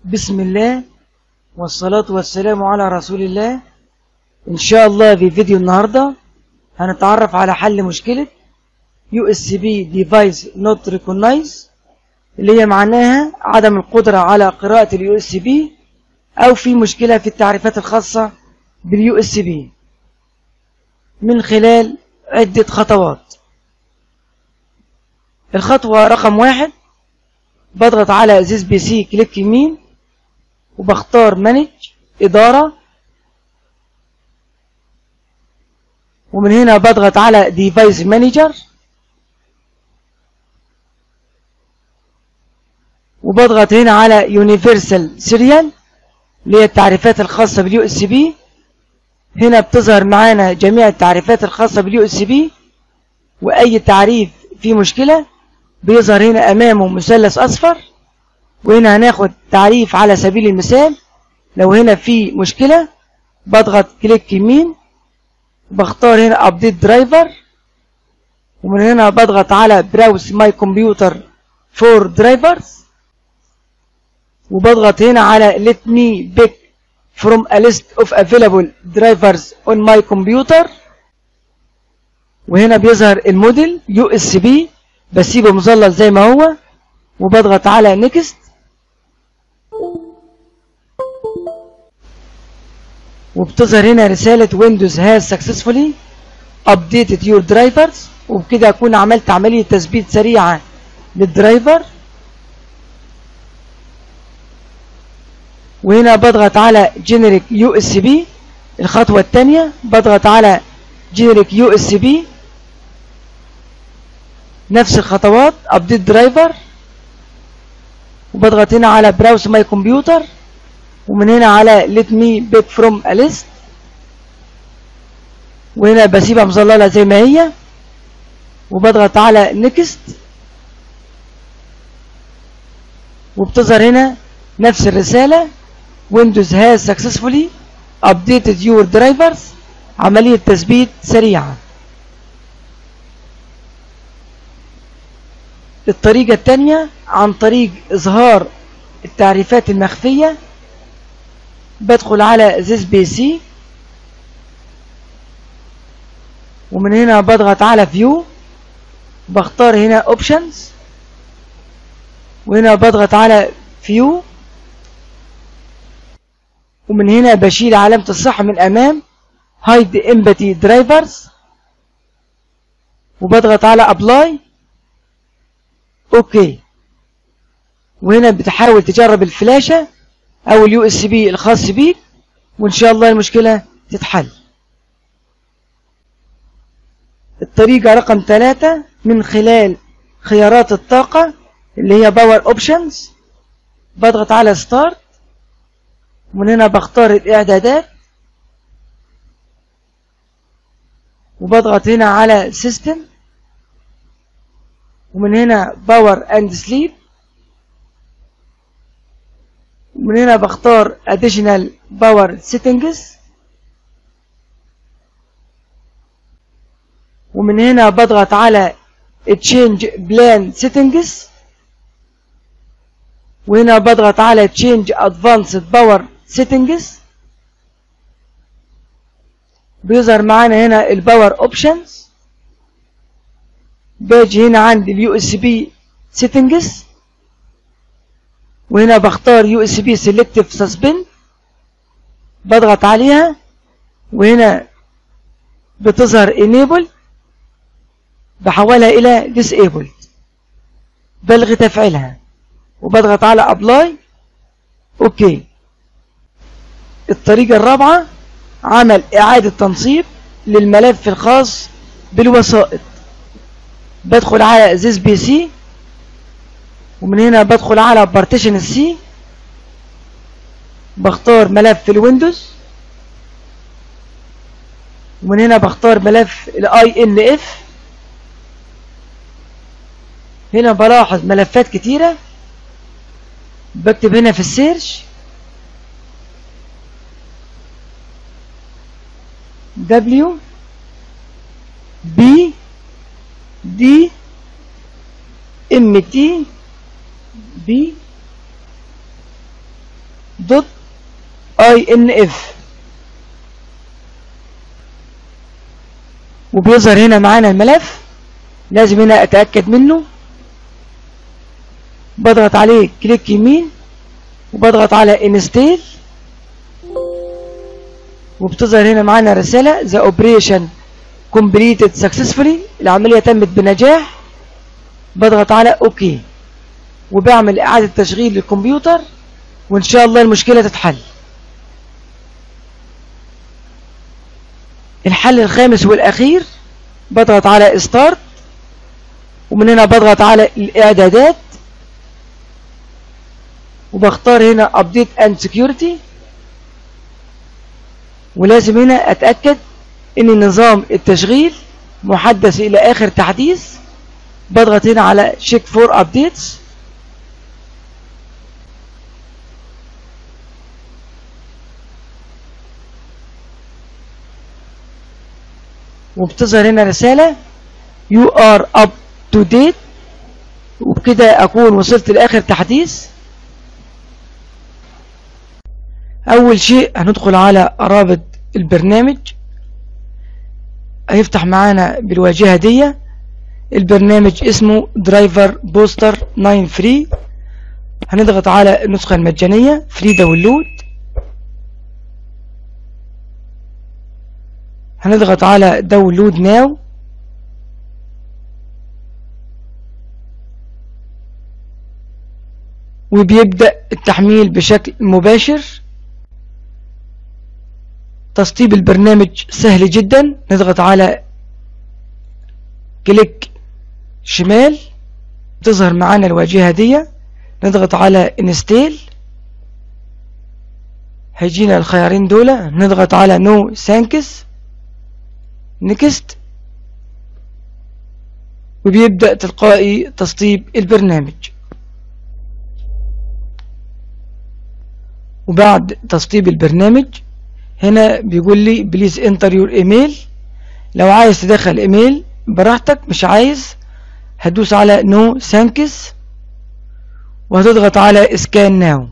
بسم الله والصلاة والسلام على رسول الله. إن شاء الله في فيديو النهاردة هنتعرف على حل مشكلة USB Device Not Recognized، اللي هي معناها عدم القدرة على قراءة ال USB أو في مشكلة في التعريفات الخاصة بال USB من خلال عدة خطوات. الخطوة رقم 1، بضغط على This PC كليك يمين وبختار مانج إدارة، ومن هنا بضغط على ديفايس مانجر وبضغط هنا على يونيفرسال سيريال اللي هي التعريفات الخاصة باليو اس بي. هنا بتظهر معانا جميع التعريفات الخاصة باليو اس بي، وأي تعريف فيه مشكلة بيظهر هنا أمامه مثلث أصفر. وهنا هناخد تعريف على سبيل المثال، لو هنا في مشكلة بضغط كليك يمين وبختار هنا ابديت درايفر، ومن هنا بضغط على براوس ماي كمبيوتر فور درايفرز وبضغط هنا على let me pick from a list of available drivers on my computer. وهنا بيظهر الموديل USB، بسيبه مظلل زي ما هو وبضغط على نيكست، وبتظهر هنا رسالة Windows has successfully updated your drivers، وبكده أكون عملت عملية تثبيت سريعة للدرايفر. وهنا بضغط على Generic USB. الخطوة الثانية بضغط على Generic USB، نفس الخطوات Update Driver، وبضغط هنا على Browse My Computer، ومن هنا على let me pick from a list، وهنا بسيبها مظللة زي ما هي وبضغط على next، وبتظهر هنا نفس الرسالة Windows has successfully updated your drivers، عملية تثبيت سريعة. الطريقة الثانية عن طريق إظهار التعريفات المخفية، بدخل على This PC ومن هنا بضغط على View، بختار هنا Options وهنا بضغط على View، ومن هنا بشيل علامة الصح من أمام Hide Empty Drivers وبضغط على Apply OK. وهنا بتحاول تجرب الفلاشة أو اليو اس بي الخاص بيك، وإن شاء الله المشكلة تتحل. الطريقة رقم 3 من خلال خيارات الطاقة اللي هي Power Options، بضغط على Start ومن هنا بختار الإعدادات وبضغط هنا على System ومن هنا Power and Sleep، ومن هنا بختار Additional Power Settings، ومن هنا بضغط على Change Plan Settings، وهنا بضغط على Change Advanced Power Settings. بيظهر معانا هنا الباور اوبشنز، باجي هنا عند اليو اس بي سيتنجز وهنا بختار يو اس بي سيلكتيف سسبند، بضغط عليها وهنا بتظهر enable، بحولها الى disabled، بلغي تفعيلها وبضغط على apply OK. الطريقة الرابعة عمل إعادة تنصيب للملف الخاص بالوسائط، بدخل على This PC ومن هنا بدخل على Partition C، بختار ملف الويندوز ومن هنا بختار ملف INF. هنا بلاحظ ملفات كتيرة، بكتب هنا في السيرش W B D M T B دوت INF، وبيظهر هنا معانا الملف. لازم هنا اتأكد منه، بضغط عليه كليك يمين وبضغط على انستيل، وبتظهر هنا معانا رسالة The operation completed successfully، العملية تمت بنجاح. بضغط على اوكي وبعمل اعادة تشغيل للكمبيوتر، وان شاء الله المشكلة تتحل. الحل الخامس والاخير، بضغط على ستارت، ومن هنا بضغط على الاعدادات، وبختار هنا update and security، ولازم هنا اتأكد ان نظام التشغيل محدث الى اخر تحديث. بضغط هنا على check for updates، وبتظهر هنا رسالة you are up to date، وبكده اكون وصلت لاخر تحديث. اول شيء هندخل على رابط البرنامج، هيفتح معانا بالواجهة دي. البرنامج اسمه درايفر بوستر 9 فري، هنضغط على النسخة المجانية فري داونلود، هنضغط على داونلود ناو، وبيبدأ التحميل بشكل مباشر. تسطيب البرنامج سهل جدا، نضغط على كليك شمال تظهر معانا الواجهة دي، نضغط على انستيل، هيجينا الخيارين دول، نضغط على نو ثانكس نيكست، وبيبدأ تلقائي تسطيب البرنامج. وبعد تسطيب البرنامج هنا بيقول لي بليز انتر يور ايميل، لو عايز تدخل ايميل براحتك، مش عايز هتدوس على نو ثانكس وهتضغط على سكان ناو.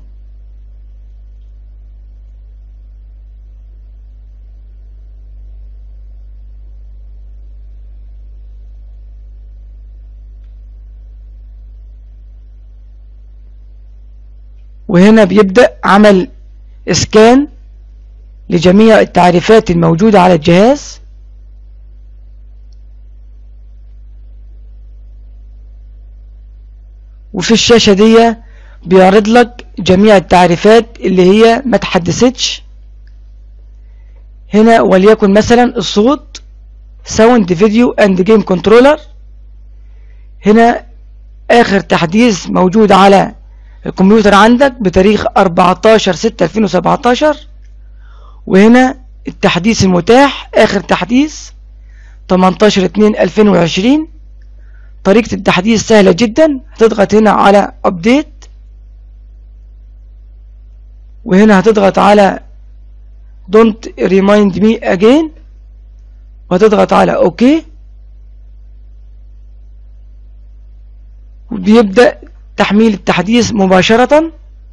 وهنا بيبدأ عمل اسكان لجميع التعريفات الموجودة على الجهاز، وفي الشاشة دي بيعرض لك جميع التعريفات اللي هي ما تحدثتش. هنا وليكن مثلا الصوت ساوند فيديو اند جيم كنترولر، هنا اخر تحديث موجود على الكمبيوتر عندك بتاريخ 14/6/2017، وهنا التحديث المتاح اخر تحديث 18/2/2020. طريقة التحديث سهلة جدا، هتضغط هنا على update، وهنا هتضغط على don't remind me again، وهتضغط على OK، وبيبدأ تحميل التحديث مباشرة.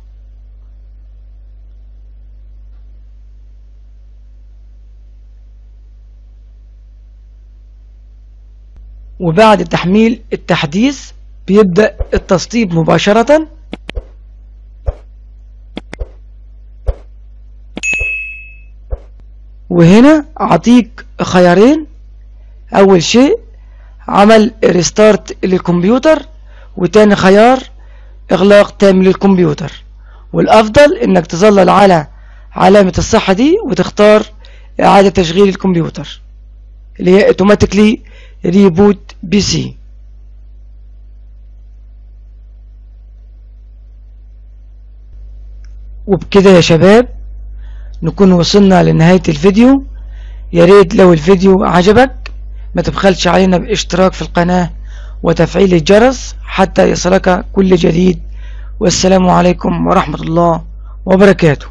وبعد تحميل التحديث بيبدأ التسطيب مباشرة. وهنا اعطيك خيارين، اول شيء عمل ريستارت للكمبيوتر، وتاني خيار اغلاق تام للكمبيوتر. والافضل انك تظلل على علامة الصح دي وتختار اعادة تشغيل الكمبيوتر اللي هي اوتوماتيكلي ريبوت بي سي. وبكده يا شباب نكون وصلنا لنهاية الفيديو. يا ريت لو الفيديو عجبك ما تبخلش علينا باشتراك في القناة وتفعيل الجرس حتى يصلك كل جديد. والسلام عليكم ورحمة الله وبركاته.